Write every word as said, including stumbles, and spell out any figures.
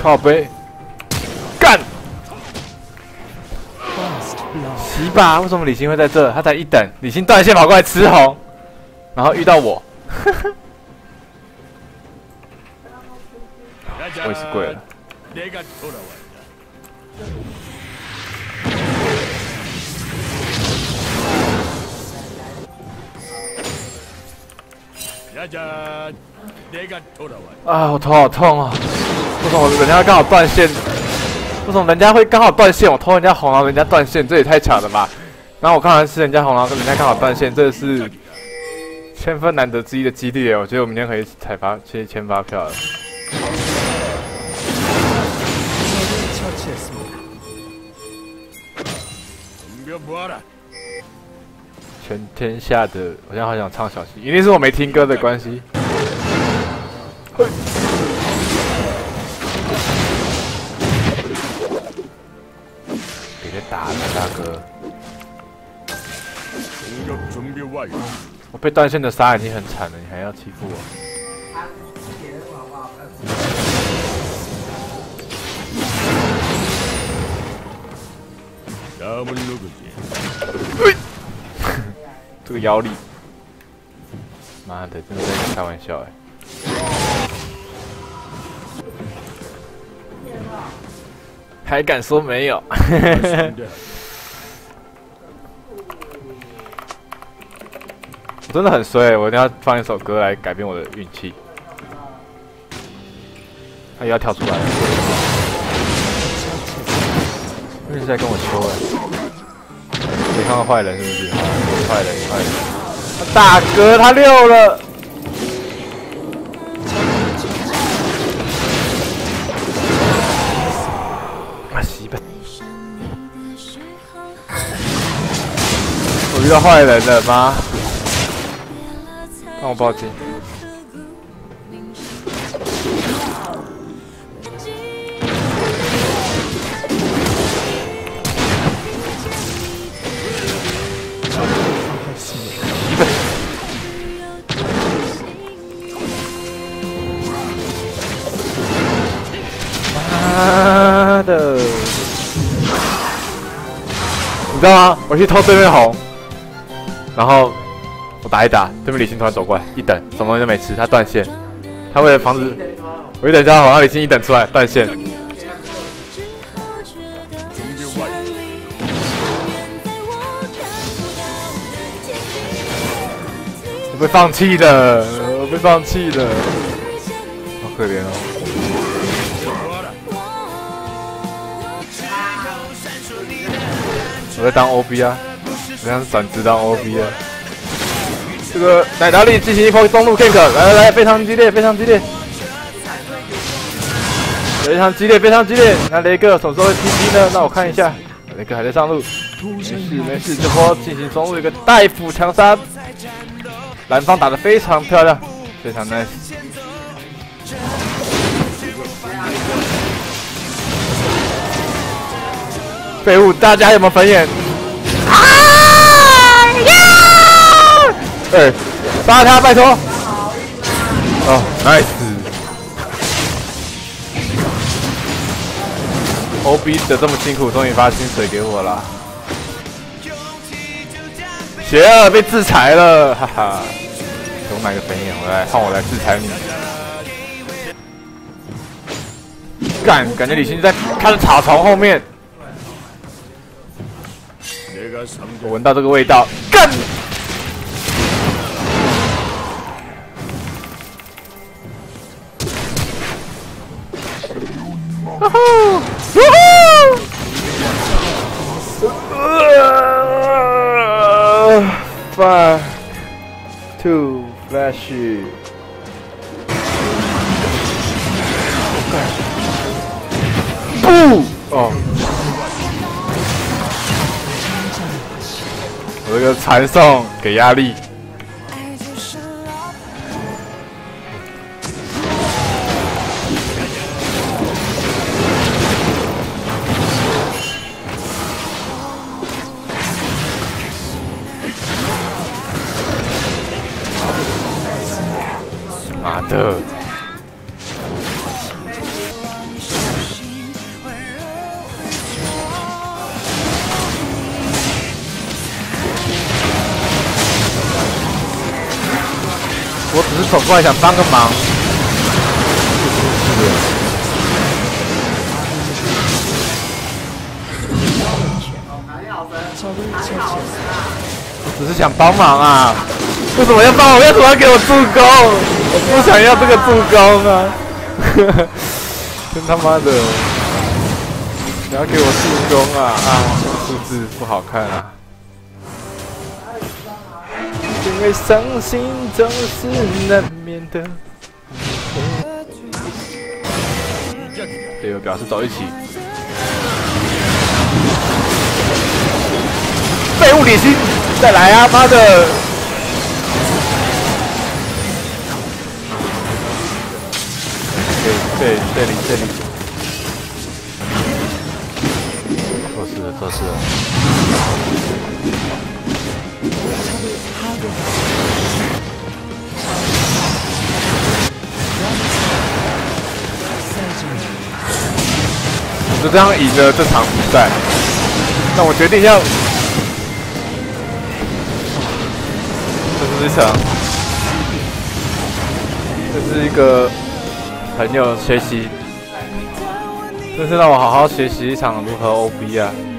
靠背，干！洗吧！为什么李欣会在这？他才一等，李欣断线跑过来吃红，然后遇到我，我也是跪了。啊，我头好痛啊！为什么人家刚好断线？为什么人家会刚好断线？我偷人家红，然后人家断线，这也太巧了吧！然后我刚才吃人家红，然后人家刚好断线，这是千分难得之一的几率耶！我觉得我明天可以采发去签发票了。全天下的，我现在好想唱小溪，一定是我没听歌的关系。别再打了，大哥！我被断线的杀已经很惨了，你还要欺负我？这个腰力，妈的，真的在开玩笑哎！还敢说没有？我真的很衰，我一定要放一首歌来改变我的运气。他也要跳出来了，一直在跟我求哎！没看到坏人是不是？坏人，坏人！大哥，他溜了。啊，洗吧！我遇到坏人了吗？帮我报警！妈的！你知道吗？我去偷对面红，然后我打一打，对面李欣突然走过来，一等什么东西都没吃，他断线。他为了防止我一等加红，然后李欣一等出来断线。我被放弃了，我被放弃了，好可怜哦。我在当 O B 啊，好像是转职当 O B 啊。这个奶达利进行一波中路 gank， 来来来，非常激烈，非常激烈，非常激烈，非常激烈。那雷哥什么时候会 T P 呢？那我看一下，雷哥还在上路，没事没事，这波进行中路一个带斧强杀，蓝方打得非常漂亮，非常 nice。废物，大家有没有粉眼？啊呀！哎，杀他，拜托！哦 ，nice。O B 的这么辛苦，终于发薪水给我了。邪恶被制裁了，哈哈！给我买个粉眼，我来换我来制裁你。干，感觉李欣在他的草丛后面。我闻到这个味道，干！呜呼！呜呼！ Five, two, flash. 不哦。我这个传送给压力，妈的！ 我只是走过来想帮个忙。是的。我只是想帮忙啊！为什么要帮我？为什么要给我助攻？我不想要这个助攻啊！真他妈的！你要给我助攻啊啊！数字不好看啊！因为伤心总是难免的。队友表示走一起。废物李欣，再来啊！妈的！对对，这里这里。错失了，错失了。我就这样赢了这场比赛。那我决定要。这是场，这是一个朋友学习，这是让我好好学习一场如何 O B 啊！